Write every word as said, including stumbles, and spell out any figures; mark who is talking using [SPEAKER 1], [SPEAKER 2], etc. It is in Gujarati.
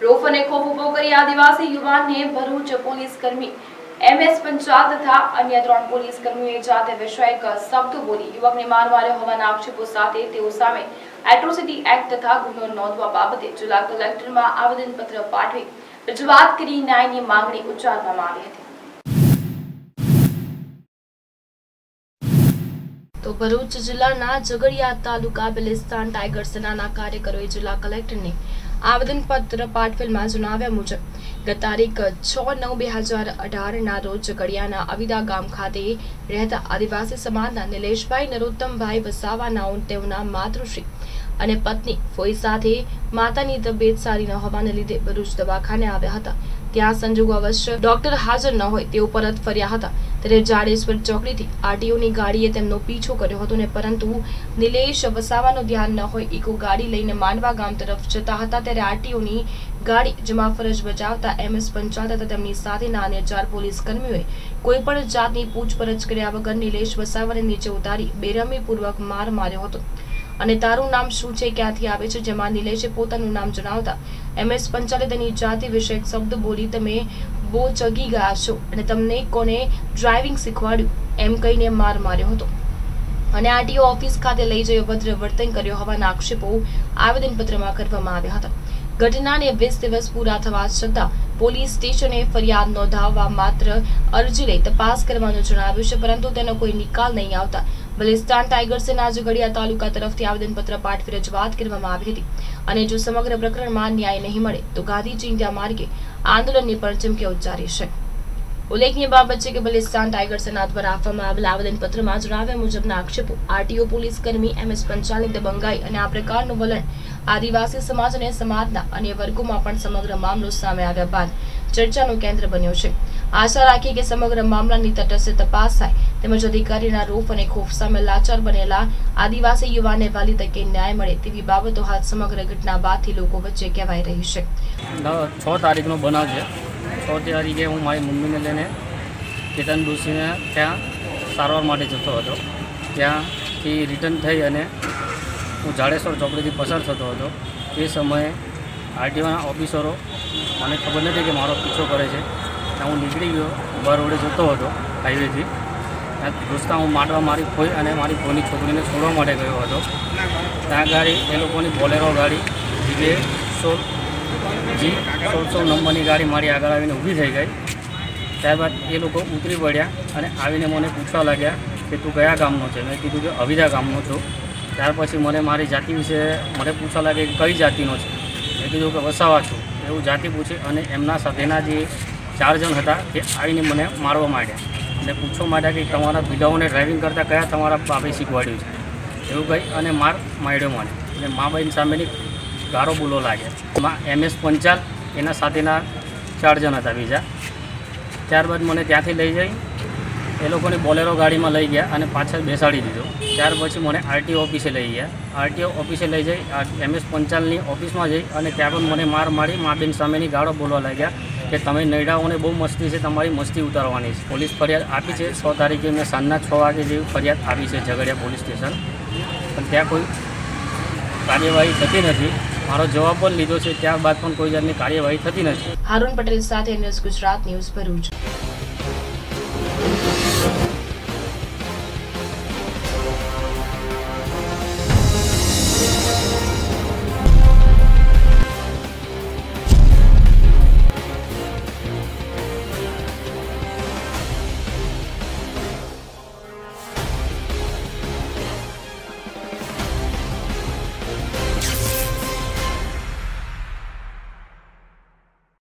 [SPEAKER 1] રોફ અને ખોફ ઉભો કરી આદિવાસી યુવાનને ભરૂચ પોલીસ કર્મી એમએસ પંચાલ તથા અન્ય ત્રણ પોલીસ કર્મીઓએ જાતે વિષયક શબ્દો બોલી યુવકને માર માર્યો હોવાના આક્ષેપો સાથે તેઓ સામે એટ્રોસિટી એક્ટ તથા ગુનો નોંધવા બાબતે જિલ્લા કલેક્ટરમાં આવેદનપત્ર પાઠવી રજૂઆત કરી ન્યાયની માંગણી ઉચ્ચારવામાં આવી હતી। તો ભરૂચ જિલ્લાના ઝઘડિયા તાલુકા બલિસ્તાન ટાઈગર સેનાના કાર્યકરોએ જિલ્લા કલેક્ટરને આવેદનપત્ર પાઠવેલમાં જણાવ્યા મુજબ ગત તારીખ છ નવ બે હજાર અઢાર ના રોજ ઝઘડિયાના અવિદા ગામ ખાતે રહેતા આદિવાસી સમાજના નિલેશભાઈ નરોત્તમભાઈ વસાવાના તેઓના માતૃશ્રી અને પત્ની ફોઈ સાથે માતાની તબિયત સારી ન હોવાને લીધે ભરૂચ દવાખાને આવ્યા હતા। ત્યાં સંજોગોવશ ડોક્ટર હાજર ન હોય તેઓ પરત ફર્યા હતા ત્યારે જાડેશ્વર ચોકડીથી આરટીઓની ગાડીએ તેમનો પીછો કર્યો હતો ને પરંતુ નિલેશ વસાવાનું ધ્યાન ન હોય ઇકો ગાડી લઈને માંડવા ગામ તરફ જતા હતા ત્યારે આરટીઓની ગાડી જેમાં ફરજ બજાવતા એમએસ પંચાલ તથા તેમની સાથેના અન્ય ચાર પોલીસ કર્મીઓએ કોઈ પણ જાતની પૂછપરછ કર્યા વગર નિલેશ વસાવાને નીચે ઉતારી બેરહમીપૂર્વક માર માર્યો હતો અને તારું નામ શું છે, ક્યાંથી આવે છે, જેમાં નિલેશે પોતાનું નામ જણાવતા એમએસ પંચાલે તેની જાતિ વિષયક શબ્દ બોલી તમે બહુ ચગી ગયા છો અને તમને કોને ડ્રાઇવિંગ શીખવાડ્યું એમ કહીને માર માર્યો હતો અને આરટીઓ ઓફિસ ખાતે લઈ જઈ અભદ્ર વર્તન કર્યો હોવાના આક્ષેપો આવેદનપત્રમાં કરવામાં આવ્યા હતા। ઘટનાને વીસ દિવસ પૂરા થવા છતાં પોલીસ સ્ટેશને ફરિયાદ નોંધાવવા માત્ર અરજી લઈ તપાસ કરવાનું જણાવ્યું છે પરંતુ તેનો કોઈ નિકાલ નહીં આવતા બલિસ્તાન ટાઈગર સેના ઝઘડિયા તાલુકા તરફથી આવેદનપત્ર પાઠવી રજૂઆત કરવામાં આવી હતી અને જો સમગ્ર પ્રકરણમાં ન્યાય નહીં મળે તો ગાંધી ચિંધ્યા માર્ગે આંદોલનની પણ ચીમકી ઉચ્ચારી છે। ઉલ્લેખનીય બાબત છે કે બલિસ્તાન ટાઈગર સેના દ્વારા આપવામાં આવેલા આવેદનપત્રમાં જણાવ્યા મુજબના આક્ષેપો આરટીઓ પોલીસ કર્મી એમએસ પંચાલની દબંગાઈ અને આ પ્રકારનું વલણ આદિવાસી સમાજ અને સમાજના અન્ય વર્ગોમાં પણ સમગ્ર મામલો સામે આવ્યા બાદ ચર્ચાનું કેન્દ્ર બન્યો છે। આશા રાખીએ કે સમગ્ર મામલાની તટસ્થ તપાસ થાય તેમજ અધિકારીના રોફ અને ખોફ સામે લાચાર બનેલા આદિવાસી યુવાનને વહેલી તકે ન્યાય મળે તેવી બાબતો હાલ સમગ્ર ઘટના બાદથી લોકો વચ્ચે કહેવાઈ રહી છે।
[SPEAKER 2] છ તારીખનો બનાવ છે। છ તારીખે હું મારી મમ્મીને લઈને કેતન ડોશીને ત્યાં સારવાર માટે જતો હતો। ત્યાંથી રિટર્ન થઈ અને હું જાડેશ્વર ચોકડીથી પસાર થતો હતો તે સમયે આરટીઓના ઓફિસરો મને ખબર નથી કે મારો પીછો કરે છે ત્યાં હું નીકળી ગયો ઉભા રોડે જતો હતો હાઈવેથી દોસ્તા હું માંડવા મારી ફોઈ અને મારી ફોઈની છોકરીને છોડવા માટે ગયો હતો। ત્યાં ગાડી એ લોકોની બોલેરો ગાડી જીબે સોળ જી સોળસો નંબરની ગાડી મારી આગળ આવીને ઊભી થઈ ગઈ। ત્યારબાદ એ લોકો ઉતરી પડ્યા અને આવીને મને પૂછવા લાગ્યા કે તું કયા ગામનો છે? મેં કીધું કે અવિદા ગામનો છું। ત્યાર પછી મને મારી જાતિ વિશે મને પૂછવા લાગે કે કઈ જાતિનો છે? મેં કીધું કે વસાવા છું એવું જાતિ પૂછી અને એમના સાથેના જે ચાર જણ હતા તે આવીને મને મારવા માંડ્યા અને પૂછવા માંડ્યા કે તમારા પીડાઓને ડ્રાઇવિંગ કરતાં કયા તમારા બાપે શીખવાડ્યું છે એવું કહી અને માર માંડ્યો મને અને મા બહેન સામેની ગારો બોલો લાગ્યા। માં એમએસ પંચાલ એના સાથેના ચાર જણ હતા બીજા। ત્યારબાદ મને ત્યાંથી લઈ જઈ એ લોકોની બોલેરો ગાડીમાં લઈ ગયા અને પાછળ બેસાડી દીધો। ત્યાર પછી મને આરટીઓ ઓફિસે લઈ ગયા। આરટીઓ ઓફિસે લઈ જઈ એમએસ પંચાલની ઓફિસમાં જઈ અને ત્યાં પણ મને માર મારી મા બેન સામેની ગાળો બોલવા લાગ્યા કે તમે નૈડાઓને બહુ મસ્તી છે, તમારી મસ્તી ઉતારવાની છે। પોલીસ ફરિયાદ આપી છે। છ તારીખે મેં સાંજના છ વાગે જેવી ફરિયાદ આપી છે ઝઘડિયા પોલીસ સ્ટેશન, પણ ત્યાં કોઈ કાર્યવાહી થતી નથી। મારો જવાબ પણ લીધો છે ત્યારબાદ પણ કોઈ જાતની કાર્યવાહી થતી નથી।
[SPEAKER 1] હારૂન પટેલ સાથે ન્યૂઝ ગુજરાત ન્યૂઝ ભરૂચ।